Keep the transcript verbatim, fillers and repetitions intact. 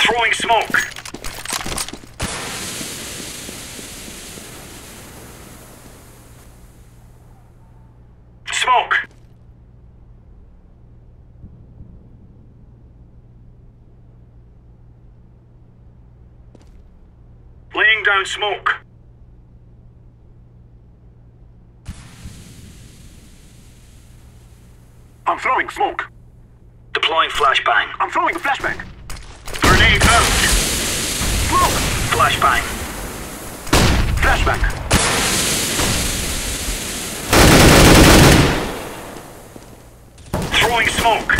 Throwing smoke. Smoke. Laying down smoke. I'm throwing smoke. Deploying flashbang. I'm throwing a flashbang. Grenade out. Smoke! Flashbang. Flashbang. Throwing smoke.